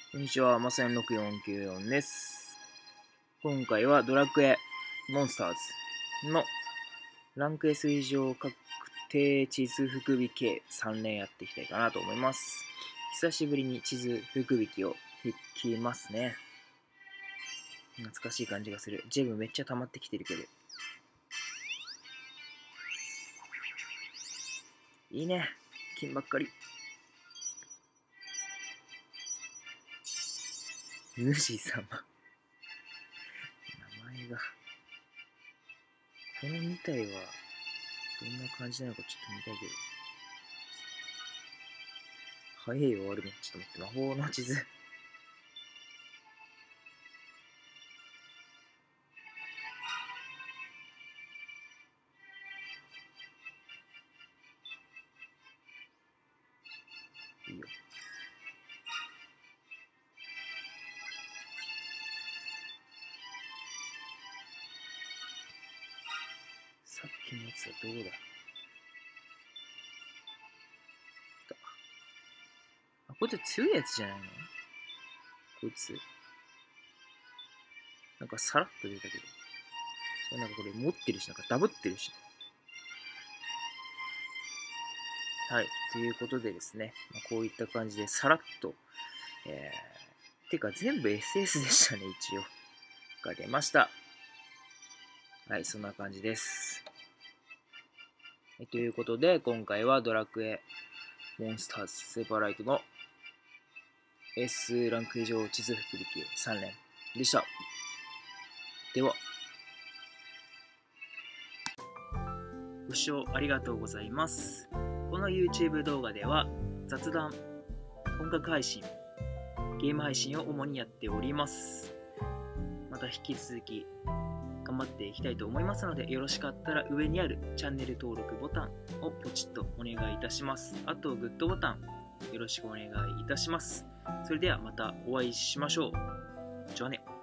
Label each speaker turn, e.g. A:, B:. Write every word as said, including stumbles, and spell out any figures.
A: こんにちは、まさよんろくよんきゅうよんです。今回はドラクエモンスターズのランク S 以上確定地図福引きさん連やっていきたいかなと思います。久しぶりに地図福引きを引きますね。懐かしい感じがする。ジェムめっちゃ溜まってきてるけど。いいね。金ばっかり。主様。名前が。このに体はどんな感じなのかちょっと見たいけど。早いよ、終わるの。ちょっと待って、魔法の地図。いいよ。さっきのやつはどうだ。あ、こいつ強いやつじゃないの？こいつ。なんかさらっと出たけど。それなんかこれ持ってるし、なんかダブってるし。はい。ということでですね、まあ、こういった感じでさらっと、えー、てか全部 エスエス でしたね、一応。が出ました。はい、そんな感じです。はい、ということで、今回はドラクエモンスターズセパライトの S ランク以上地図福引きさん連でした。では、ご視聴ありがとうございます。この YouTube 動画では雑談、音楽配信、ゲーム配信を主にやっております。また引き続き頑張っていきたいと思いますので、よろしかったら上にあるチャンネル登録ボタンをポチッとお願いいたします。あとグッドボタンよろしくお願いいたします。それではまたお会いしましょう。じゃあね。